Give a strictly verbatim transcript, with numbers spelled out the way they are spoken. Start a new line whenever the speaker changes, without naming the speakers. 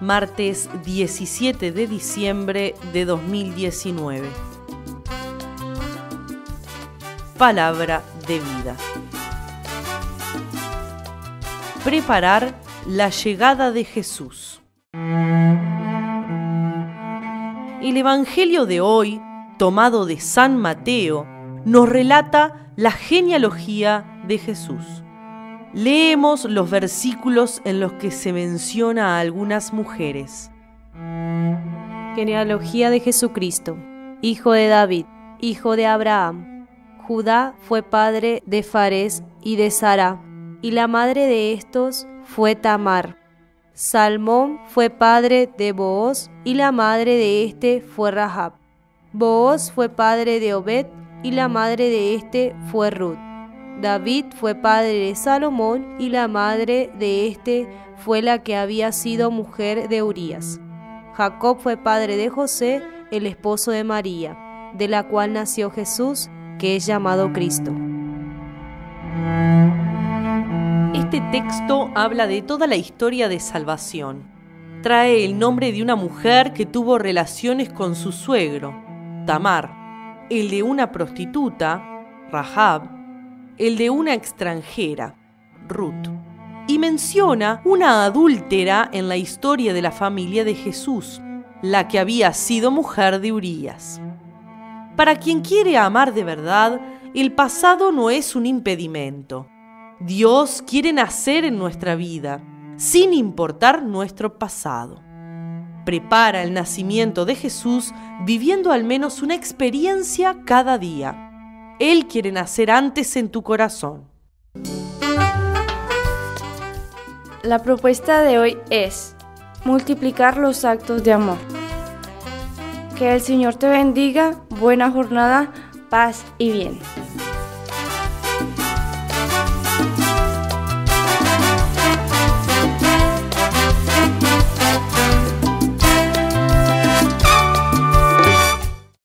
martes diecisiete de diciembre de dos mil diecinueve. Palabra de vida. Preparar la llegada de Jesús. El Evangelio de hoy, tomado de San Mateo, nos relata la genealogía de Jesús. Leemos los versículos en los que se menciona a algunas mujeres.
Genealogía de Jesucristo, hijo de David, hijo de Abraham. Judá fue padre de Farés y de Sara, y la madre de estos fue Tamar. Salmón fue padre de Booz, y la madre de éste fue Rahab. Booz fue padre de Obed, y la madre de éste fue Ruth. David fue padre de Salomón, y la madre de éste fue la que había sido mujer de Urías. Jacob fue padre de José, el esposo de María, de la cual nació Jesús, que es llamado Cristo.
Este texto habla de toda la historia de salvación. Trae el nombre de una mujer que tuvo relaciones con su suegro, Tamar, el de una prostituta, Rahab, el de una extranjera, Ruth, y menciona una adúltera en la historia de la familia de Jesús, la que había sido mujer de Urías. Para quien quiere amar de verdad, el pasado no es un impedimento. Dios quiere nacer en nuestra vida, sin importar nuestro pasado. Prepara el nacimiento de Jesús viviendo al menos una experiencia cada día. Él quiere nacer antes en tu corazón.
La propuesta de hoy es multiplicar los actos de amor. Que el Señor te bendiga, buena jornada, paz y bien.